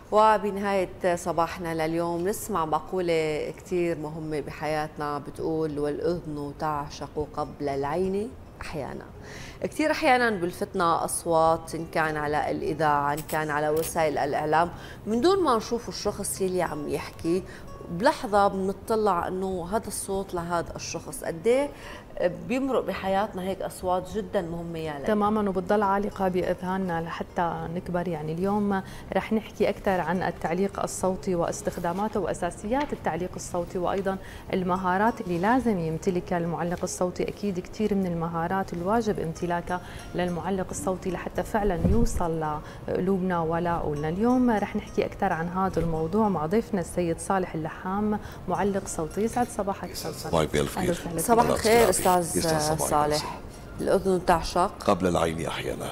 وبنهاية صباحنا لليوم نسمع مقولة كتير مهمة بحياتنا بتقول: والأذن تعشق قبل العين أحيانا. كثير أحيانا بلفتنا أصوات، إن كان على الإذاعة إن كان على وسائل الإعلام، من دون ما نشوف الشخص يلي عم يحكي، بلحظة بنطلع أنه هذا الصوت لهذا الشخص. قد ايه بيمرق بحياتنا هيك أصوات جدا مهمة يا ليلى. تماما، وبتضل عالقة بأذهاننا لحتى نكبر. يعني اليوم رح نحكي أكثر عن التعليق الصوتي واستخداماته وأساسيات التعليق الصوتي، وأيضا المهارات اللي لازم يمتلكها المعلق الصوتي. أكيد كثير من المهارات الواجب امتلاكها للمعلق الصوتي لحتى فعلا يوصل لقلوبنا ولعقولنا. اليوم رح نحكي أكثر عن هذا الموضوع مع ضيفنا السيد صالح اللحام، معلق صوتي. يسعد صباحك استاذ صالح. صباح الخير استاذ صالح. الأذن تعشق قبل العين أحيانا،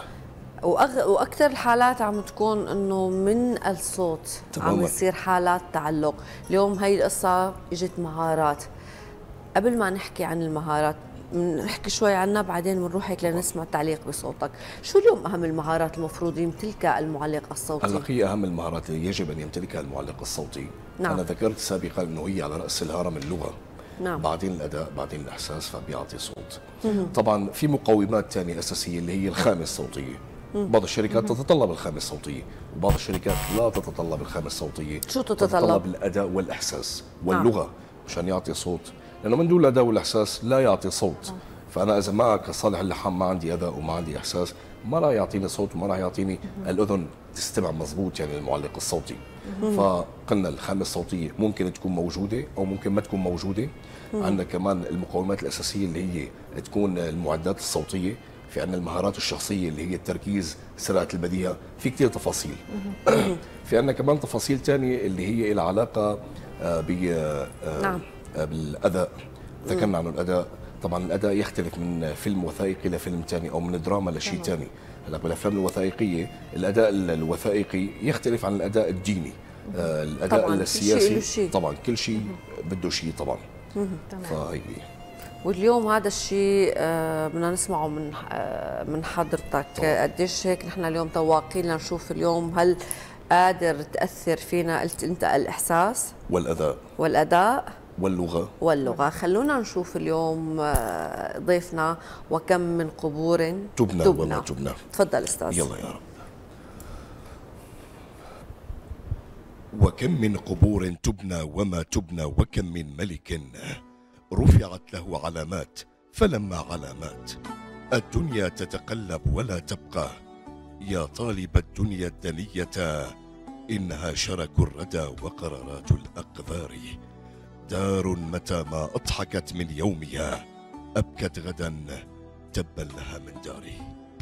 واكثر الحالات عم تكون انه من الصوت عم يصير حالات تعلق. اليوم هي القصه اجت مهارات. قبل ما نحكي عن المهارات نحكي شوي عنها، بعدين بنروح هيك لنسمع تعليق بصوتك. شو اليوم اهم المهارات المفروض يمتلكها المعلق الصوتي؟ هلا هي اهم المهارات اللي يجب ان يمتلكها المعلق الصوتي. نعم. انا ذكرت سابقا انه هي على راس الهرم اللغه، نعم. بعدين الاداء، بعدين الاحساس، فبيعطي صوت. طبعا في مقومات ثانيه اساسيه اللي هي الخامه الصوتيه. بعض الشركات تتطلب الخامه الصوتيه، وبعض الشركات لا تتطلب الخامه الصوتيه. شو تتطلب؟ تتطلب الاداء والاحساس واللغه مشان يعطي صوت، لانه من دون الاداء والاحساس لا يعطي صوت. فانا اذا معك كصالح اللحام ما عندي اداء وما عندي احساس، ما راح يعطيني صوت وما راح يعطيني الاذن تستمع مضبوط يعني المعلق الصوتي. فقلنا الخامه الصوتيه ممكن تكون موجوده او ممكن ما تكون موجوده. عندنا كمان المقومات الاساسيه اللي هي تكون المعدات الصوتيه. في عندنا المهارات الشخصيه اللي هي التركيز، سرعه البديهه، في كثير تفاصيل. في عندنا كمان تفاصيل ثانيه اللي هي لها علاقه بالاداء. ذكرنا عن الاداء. طبعا الاداء يختلف من فيلم وثائقي لفيلم ثاني او من دراما لشيء ثاني. هلا بالافلام الوثائقيه الاداء الوثائقي يختلف عن الاداء الديني. الاداء طبعاً السياسي طبعا كل شيء بده شيء طبعا. فهي واليوم هذا الشيء بدنا نسمعه من حضرتك. قديش هيك نحن اليوم تواقين لنشوف اليوم هل قادر تأثر فينا؟ قلت انت الاحساس والاداء واللغة. خلونا نشوف اليوم ضيفنا. وكم من قبور تبنى وما تبنى. تفضل استاذ. يلا يا رب. وكم من قبور تبنى وما تبنى، وكم من ملك رفعت له علامات فلما علامات. الدنيا تتقلب ولا تبقى، يا طالب الدنيا الدنية إنها شرك الردى وقرارات الأقذار. دار متى ما أضحكت من يومها أبكت غدا، تبا لها من داري.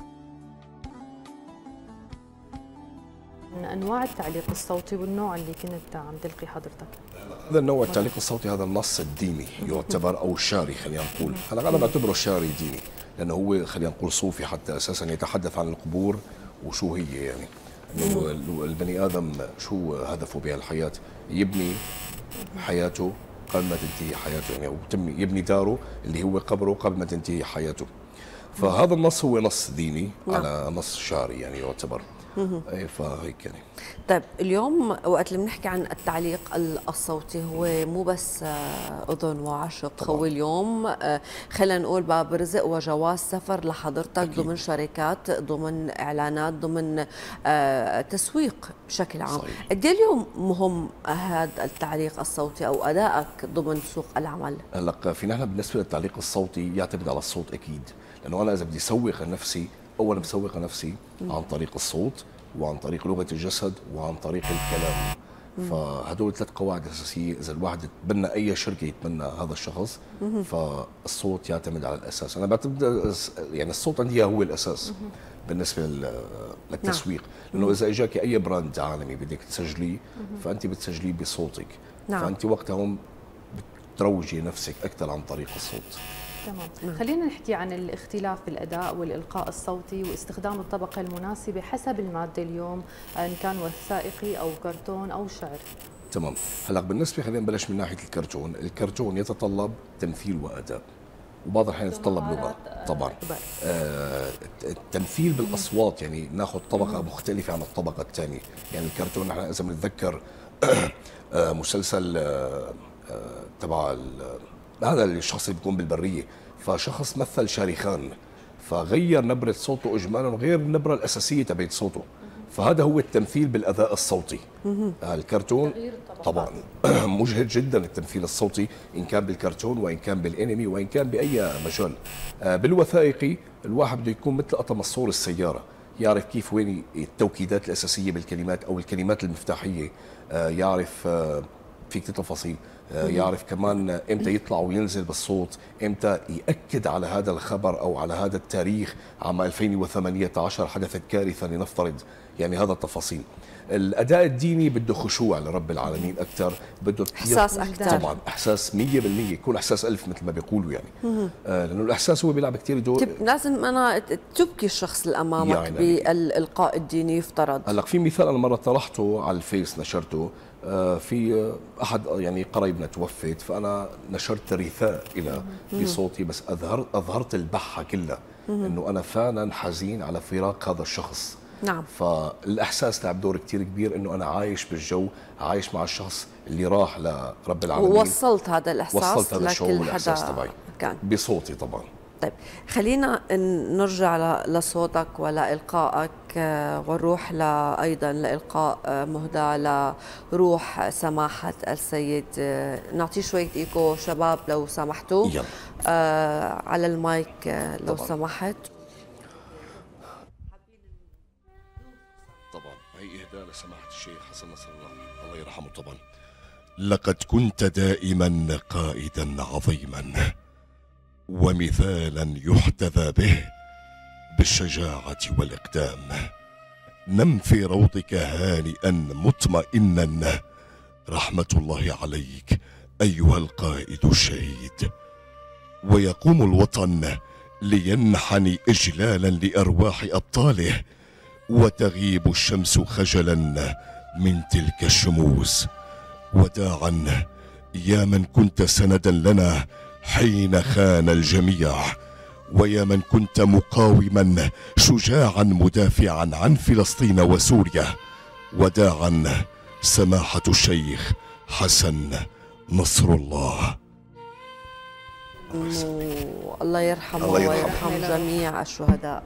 من انواع التعليق الصوتي والنوع اللي كنت عم تلقي حضرتك، هذا النوع التعليق الصوتي هذا النص الديني يعتبر او الشعري. خلينا نقول هلا انا بعتبره شعري ديني، لانه هو خلينا نقول صوفي حتى اساسا يتحدث عن القبور وشو هي يعني انه البني ادم شو هدفه بهالحياه، يبني حياته قبل ما تنتهي حياته، يعني يبني داره اللي هو قبره قبل ما تنتهي حياته. فهذا النص هو نص ديني على نص شعري يعني يعتبر. اي فهيك يعني. طيب اليوم وقت اللي بنحكي عن التعليق الصوتي هو مو بس اذن وعشق. هو اليوم خلينا نقول باب رزق وجواز سفر لحضرتك. أكيد. ضمن شركات، ضمن اعلانات، ضمن تسويق بشكل عام. قد ايه اليوم مهم هذا التعليق الصوتي او ادائك ضمن سوق العمل؟ هلا في نحن بالنسبه للتعليق الصوتي يعتمد على الصوت اكيد، لانه انا اذا بدي اسوق لنفسي اولا بسوق لنفسي عن طريق الصوت وعن طريق لغه الجسد وعن طريق الكلام. فهدول 3 قواعد اساسيه. اذا الواحد يتبنى اي شركه يتبنى هذا الشخص، فالصوت يعتمد على الاساس. انا بعتقد يعني الصوت عندي هو الاساس بالنسبه للتسويق. لانه اذا اجاك اي براند عالمي بدك تسجليه، فانت بتسجليه بصوتك. فانت وقتها هم بتروجي نفسك اكثر عن طريق الصوت. تمام. خلينا نحكي عن الاختلاف بالاداء والالقاء الصوتي واستخدام الطبقه المناسبه حسب الماده اليوم، ان كان وثائقي او كرتون او شعر. تمام. هلا بالنسبه خلينا نبلش من ناحيه الكرتون. الكرتون يتطلب تمثيل واداء. وبعض الاحيان يتطلب لغه طبعا. التمثيل بالاصوات، يعني ناخذ طبقه مختلفه عن الطبقه الثانيه. يعني الكرتون نحن اذا بنتذكر مسلسل تبع هذا الشخص اللي بيكون بالبريه، فشخص مثل شارخان فغير نبره صوته اجمالا وغير النبره الاساسيه تبعت صوته، فهذا هو التمثيل بالاداء الصوتي. الكرتون طبعا مجهد جدا التمثيل الصوتي، ان كان بالكرتون وان كان بالانمي وان كان باي مجال. بالوثائقي الواحد بده يكون مثل قطم الصور السياره، يعرف كيف وين التوكيدات الاساسيه بالكلمات او الكلمات المفتاحيه، يعرف في كثير تفاصيل، يعرف كمان امتى يطلع وينزل بالصوت، امتى ياكد على هذا الخبر او على هذا التاريخ. عام 2018 حدثت كارثه لنفترض، يعني هذا التفاصيل. الاداء الديني بده خشوع لرب العالمين اكثر، بده احساس اكثر طبعا، احساس 100%، يكون احساس 1000 مثل ما بيقولوا يعني. لانه الاحساس هو بيلعب كثير دور. لازم انا تبكي الشخص اللي امامك يعني بالالقاء الديني يفترض. هلا في مثال انا مره طرحته على الفيس، نشرته في احد يعني قرايبنا توفت، فانا نشرت رثاء الى بصوتي، بس اظهرت البحه كلها انه انا فعلا حزين على فراق هذا الشخص. نعم. فالاحساس لعب دور كثير كبير، انه انا عايش بالجو، عايش مع الشخص اللي راح لرب العالمين، ووصلت هذا الاحساس، وصلت هذا الشعور والاحساس تبعي كان بصوتي طبعا. طيب خلينا نرجع لصوتك ولإلقائك، ونروح أيضا لإلقاء مهدى لروح سماحة السيد. نعطيه شوية إيكو شباب لو سمحتوا. يلا. على المايك لو طبعا. سمحت. طبعا هي إهداء لسماحة الشيخ حسن نصر الله يرحمه. طبعا لقد كنت دائما قائدا عظيما ومثالا يحتذى به بالشجاعة والإقدام. نم في روضك هانئا مطمئنا، رحمة الله عليك أيها القائد الشهيد. ويقوم الوطن لينحني إجلالا لأرواح أبطاله، وتغيب الشمس خجلا من تلك الشموس. وداعا يا من كنت سندا لنا حين خان الجميع، ويا من كنت مقاوما شجاعا مدافعا عن فلسطين وسوريا. وداعا سماحة الشيخ حسن نصر الله. الله يرحمه ويرحم جميع الشهداء.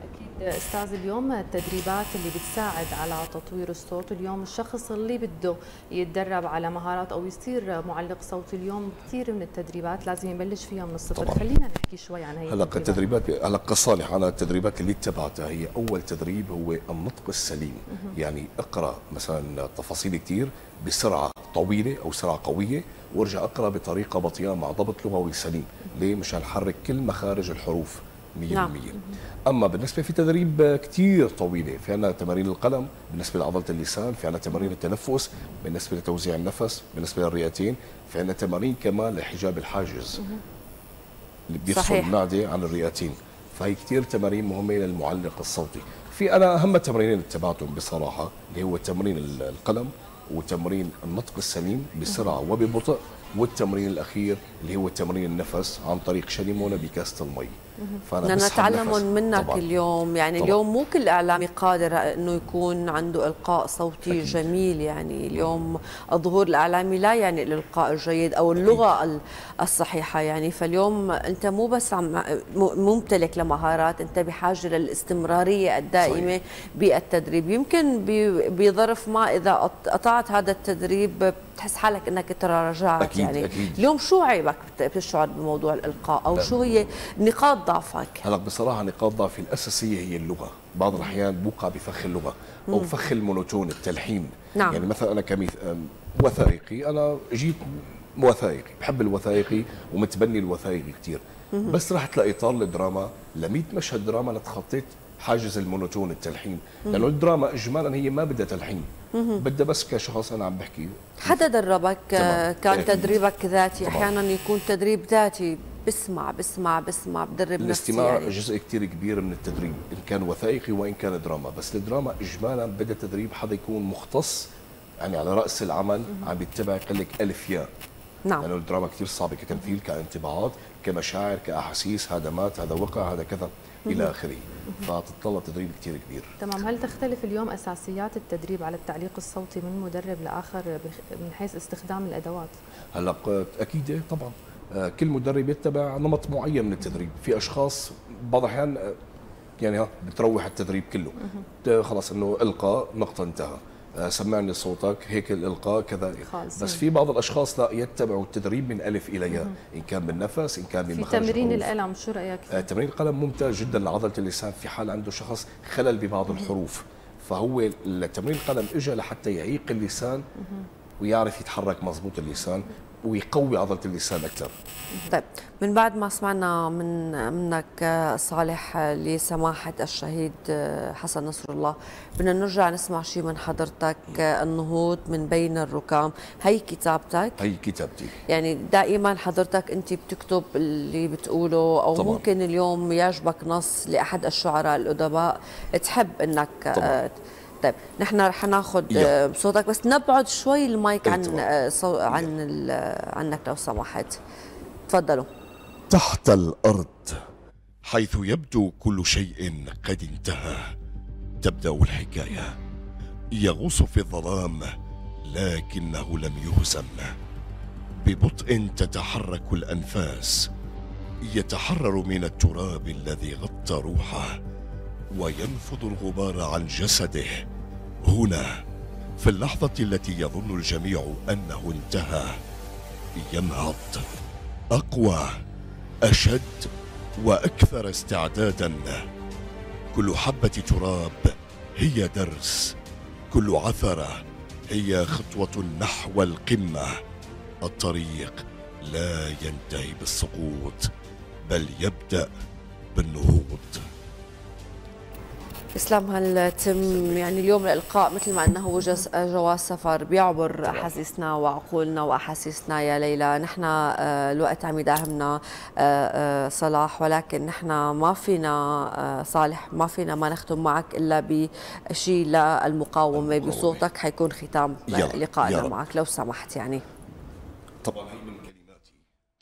أستاذ، اليوم التدريبات اللي بتساعد على تطوير الصوت، اليوم الشخص اللي بده يتدرب على مهارات أو يصير معلق صوتي، اليوم كثير من التدريبات لازم يبلش فيها من الصفر. طبعا. خلينا نحكي شوي عن هي التدريبات. هلا كصالح أنا التدريبات اللي اتبعتها، هي أول تدريب هو النطق السليم. يعني اقرأ مثلا تفاصيل كثير بسرعة طويلة أو سرعة قوية، وارجع اقرأ بطريقة بطيئة مع ضبط لغوي سليم. ليه؟ مشان نحرك كل مخارج الحروف 100%. نعم. اما بالنسبه في تدريب كثير طويله، في عندنا تمارين القلم، بالنسبه لعضله اللسان، في عندنا تمارين التنفس، بالنسبه لتوزيع النفس، بالنسبه للرئتين، في عندنا تمارين كمان لحجاب الحاجز اللي بيفصل المعده عن الرئتين. فهي كثير تمارين مهمه للمعلق الصوتي. في انا اهم التمارين اللي اتبعتهم بصراحه اللي هو تمرين القلم، وتمرين النطق السليم بسرعه وببطء، والتمرين الاخير اللي هو تمرين النفس عن طريق شاليمونه بكاسه المي. فانا نتعلم منك طبعاً. اليوم يعني طبعاً. اليوم مو كل اعلامي قادر انه يكون عنده القاء صوتي أكيد. جميل. يعني اليوم الظهور الاعلامي لا يعني الالقاء الجيد او اللغه أكيد. الصحيحه. يعني فاليوم انت مو بس ممتلك لمهارات، انت بحاجه للاستمراريه الدائمه صحيح. بالتدريب. يمكن بظرف ما اذا قطعت هذا التدريب بتحس حالك انك ترى رجعت. أكيد يعني أكيد. اليوم شو عيبك بتشعر بموضوع الالقاء، او شو هي نقاط ضعفك؟ هلا بصراحه نقاط ضعفي الاساسيه هي اللغه. بعض الاحيان بوقع بفخ اللغه او فخ المونوتون، التلحين. نعم. يعني مثلا انا وثائقي، انا جيت وثائقي، بحب الوثائقي ومتبني الوثائقي كثير، بس رحت لاطار الدراما، ل 100 مشهد دراما لتخطيت حاجز المونوتون، التلحين. لانه الدراما اجمالا هي ما بدها تلحين، بدها بس كشخص انا عم بحكي. حدا دربك؟ كان تدريبك ذاتي؟ احيانا يكون تدريب ذاتي، بسمع بدرب نفسي. الاستماع يعني جزء كثير كبير من التدريب، ان كان وثائقي وان كان دراما. بس الدراما اجمالا بدها تدريب، حدا يكون مختص يعني على راس العمل، عم يتبع يقول لك الف ياء، نعم. لانه الدراما كثير صعبه كتمثيل، كانطباعات، كمشاعر، كاحاسيس، هذا مات، هذا وقع، هذا كذا الى اخره، فتتطلب تدريب كثير كبير. تمام. هل تختلف اليوم اساسيات التدريب على التعليق الصوتي من مدرب لاخر من حيث استخدام الادوات؟ هلا اكيد طبعا، كل مدرب يتبع نمط معين من التدريب. في اشخاص بعض الاحيان يعني بتروح التدريب كله، خلص انه القاء نقطه انتهى، سمعني صوتك هيك الالقاء كذا. بس في بعض الاشخاص لا، يتبعوا التدريب من الف الى ياء، ان كان بالنفس، ان كان بمخارج في تمرين القلم، شو رايك فيه؟ تمرين القلم ممتاز جدا لعضله اللسان في حال عنده شخص خلل ببعض الحروف، فهو تمرين القلم اجى لحتى يعيق اللسان ويعرف يتحرك مضبوط اللسان ويقوي عضله اللسان اكثر. طيب، من بعد ما سمعنا منك صالح لسماحه الشهيد حسن نصر الله، بدنا نرجع نسمع شيء من حضرتك. النهوض من بين الركام، هي كتابتك؟ هي كتابتي. يعني دائما حضرتك انت بتكتب اللي بتقوله، او طبعا ممكن اليوم يعجبك نص لاحد الشعراء الادباء تحب انك طبعا. طيب، نحن رح ناخذ صوتك، بس نبعد شوي المايك عنك لو سمحت. تفضلوا. تحت الأرض حيث يبدو كل شيء قد انتهى تبدأ الحكاية. يغوص في الظلام لكنه لم يهزم. ببطء تتحرك الأنفاس، يتحرر من التراب الذي غطى روحه وينفض الغبار عن جسده. هنا في اللحظة التي يظن الجميع أنه انتهى، ينهض أقوى، أشد وأكثر استعدادا. كل حبة تراب هي درس، كل عثرة هي خطوة نحو القمة. الطريق لا ينتهي بالسقوط، بل يبدأ بالنهوض. اسلام، هل تم يعني اليوم الالقاء مثل ما انه هو جواز سفر بيعبر احاسيسنا وعقولنا واحاسيسنا يا ليلى؟ نحن الوقت عم يداهمنا صلاح، ولكن نحن ما فينا صالح، ما فينا ما نختم معك الا بشيء للمقاومه بصوتك، حيكون ختام لقائنا معك لو سمحت. يعني طبعا هي من كلماتي،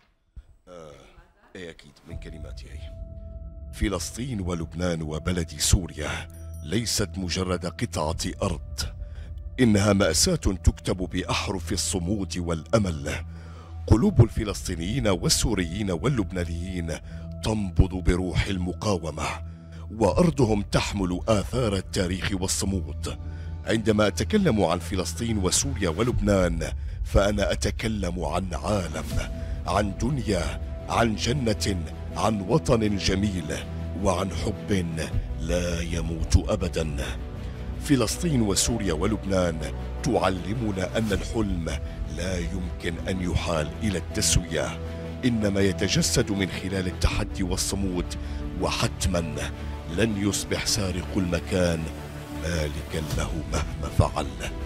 ايه اكيد من كلماتي. هي فلسطين ولبنان وبلد سوريا ليست مجرد قطعة أرض، إنها مأساة تكتب بأحرف الصمود والأمل. قلوب الفلسطينيين والسوريين واللبنانيين تنبض بروح المقاومة، وأرضهم تحمل آثار التاريخ والصمود. عندما أتكلم عن فلسطين وسوريا ولبنان فأنا أتكلم عن عالم، عن دنيا، عن جنة، عن وطن جميل، وعن حب لا يموت أبدا. فلسطين وسوريا ولبنان تعلمنا أن الحلم لا يمكن أن يحال إلى التسوية، إنما يتجسد من خلال التحدي والصمود. وحتما لن يصبح سارق المكان مالكا له مهما فعل.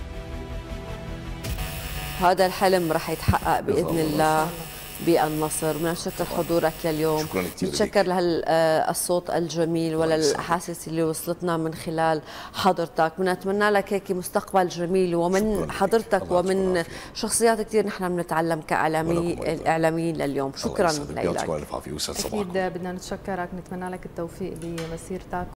هذا الحلم رح يتحقق بإذن الله بالنصر. بنشكر حضورك لليوم، بنشكر لهالصوت الجميل وللأحاسيس اللي وصلتنا من خلال حضرتك. بنتمنى لك هيك مستقبل جميل، ومن حضرتك ومن شخصيات كثير نحن بنتعلم كإعلاميين لليوم. شكرا لك. أكيد بدنا نتشكرك، نتمنى لك التوفيق بمسيرتك.